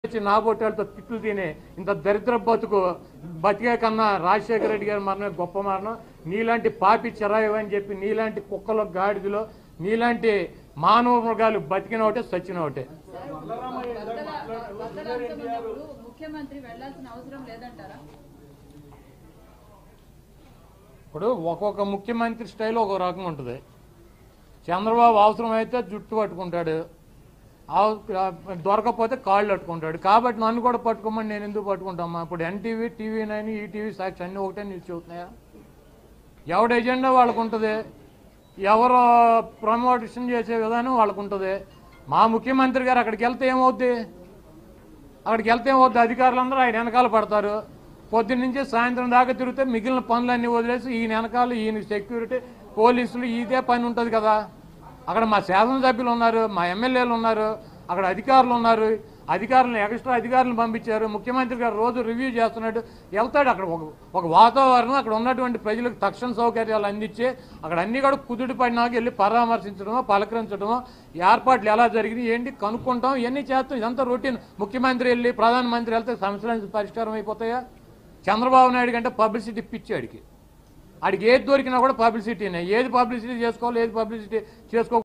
నా బొట్టాలతో తిట్లు తినే ఇంత దరిద్ర బతికే కన్నా రాజశేఖర రెడ్డి గారి మరణమే గొప్ప మరణం. నీలాంటి పాపి చెరాయి అని చెప్పి నీలాంటి కుక్కలో గాడిదలో నీలాంటి మానవ మృగాలు బతికిన ఒకటే సచ్చిన ఒకటే. ఇప్పుడు ఒక్కొక్క ముఖ్యమంత్రి స్టైల్ ఒక రకంగా ఉంటుంది. చంద్రబాబు అవసరం అయితే జుట్టు పట్టుకుంటాడు, దొరకపోతే కాళ్ళు పట్టుకుంటాడు. కాబట్టి నన్ను కూడా పట్టుకోమని నేను ఎందుకు పట్టుకుంటామా? ఇప్పుడు ఎన్టీవీ, TV9, ఈటీవీ, సాక్షి అన్నీ ఒకటే న్యూస్ చెబుతున్నాయా? ఎవడి ఎజెండా వాళ్ళకు ఉంటుంది, ఎవరు ప్రమోషన్ చేసే విధానం వాళ్ళకు ఉంటుంది. మా ముఖ్యమంత్రి గారు అక్కడికి వెళ్తే ఏమవుద్ది? అధికారులందరూ ఆయన వెనకాల పడతారు. పొద్దున్న నుంచి సాయంత్రం దాకా తిరిగితే మిగిలిన పనులన్నీ వదిలేసి ఈయన వెనకాల ఈయన సెక్యూరిటీ, పోలీసులు ఇదే పని ఉంటుంది కదా. అక్కడ మా శాసనసభ్యులు ఉన్నారు, మా ఎమ్మెల్యేలు ఉన్నారు, అక్కడ అధికారులు ఉన్నారు. అధికారులను ఎక్స్ట్రా అధికారులను పంపించారు. ముఖ్యమంత్రి గారు రోజు రివ్యూ చేస్తున్నాడు, వెళ్తాడు. అక్కడ ఒక వాతావరణం, అక్కడ ఉన్నటువంటి ప్రజలకు తక్షణ సౌకర్యాలు అందించి అక్కడ అన్ని కూడా కుదుటి పడినాక వెళ్ళి పరామర్శించడమో పలకరించడమో ఏర్పాట్లు ఎలా జరిగినాయి ఏంటి కనుక్కుంటాం, ఇవన్నీ చేస్తాం. ఇదంతా రొటీన్. ముఖ్యమంత్రి వెళ్ళి ప్రధానమంత్రి వెళ్తే సమస్యలు పరిష్కారం అయిపోతాయా? చంద్రబాబు నాయుడు కంటే పబ్లిసిటీ పిచ్చి ఆడికి ఏది దొరికినా కూడా పబ్లిసిటీనే. ఏది పబ్లిసిటీ చేసుకోవాలి, ఏది పబ్లిసిటీ చేసుకో